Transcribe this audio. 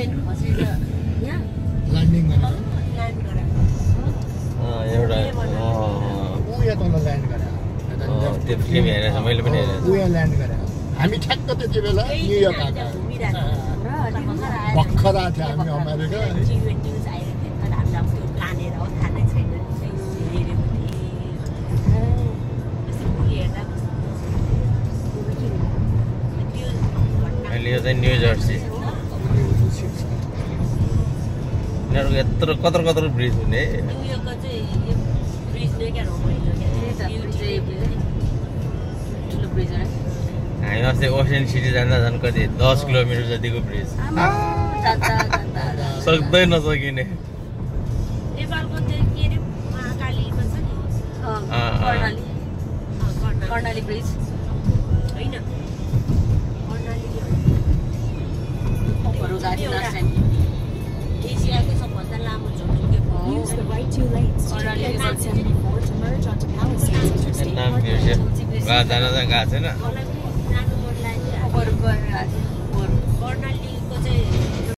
landing गरेर एउटा उयो तल ल्यान्ड गरे त्यो फिल्म हेरेको छ मैले पनि हेरेको उयो ल्यान्ड गरे हामी ठ्याक्क त्यति बेला न्युयोर्क आएको भर्खर आएको थियो हामी अमेरिका अहिले यो चाहिँ न्यू जर्सी यिनीहरूको यत्रो कत्रो कत्रो ब्रिज हुने हामी अस्ति ओसेन सिटी जाँदा झन् कति 10 किलोमिटर जतिको ब्रिज सक्दै नसकिने कर्णाली ब्रिज होइन एसियाको सबभन्दा लामो नाम बिर्स्यो जान त गएको छैन कर्णालीको चाहिँ